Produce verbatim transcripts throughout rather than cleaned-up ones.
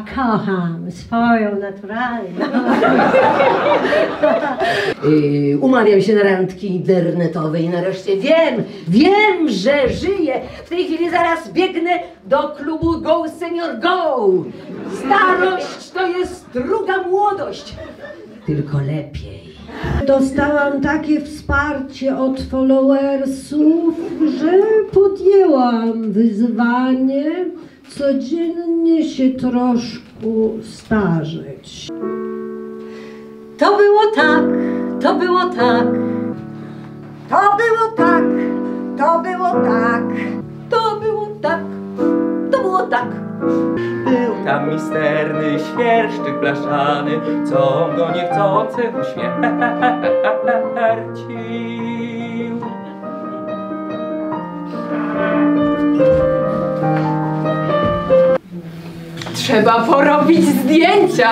kocham swoją naturalną. Yy, umawiam się na randki internetowe i nareszcie wiem, wiem, że żyję. W tej chwili zaraz biegnę do klubu Go Senior Go. Starość to jest druga młodość, tylko lepiej. Dostałam takie wsparcie od followersów, że podjęłam wyzwanie codziennie się troszkę starzeć. To było tak, to było tak, To było tak, to było tak, to było tak, to było tak. Był tam misterny świerszczyk blaszany, co go niechcący uśmiercił. Trzeba porobić zdjęcia.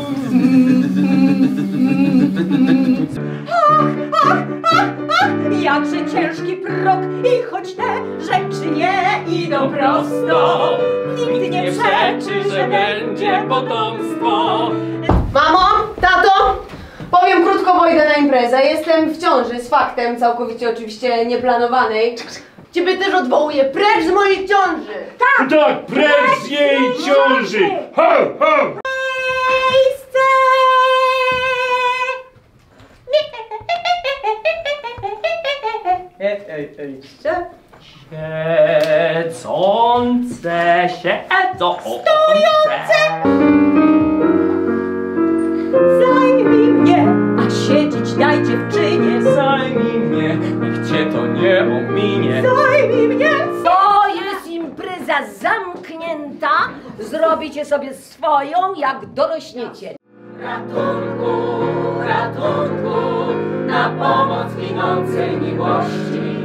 Ach, ach, ach, ach, jakże ciężki prog i choć te rzeczy nie idą prosto, nikt nie przeczy, że będzie potomstwo. Mamo, tato, powiem krótko, bo idę na imprezę. Jestem w ciąży z faktem, całkowicie oczywiście nieplanowanej. Ciebie też odwołuję, precz z mojej ciąży! Tak, tak, precz z jej ciąży! Ho, ho! Miejsce! Ej, ej, ej. Siedzące, siedzące. Stojące! Zajmij mnie, a siedzieć daj dziewczynie. Zajmij mnie, niech cię to nie ominie. Zajmij mnie! To jest impreza zamknięta. Zrobicie sobie swoją, jak dorośniecie. Ratunku, ratunku, na pomoc ginącej miłości.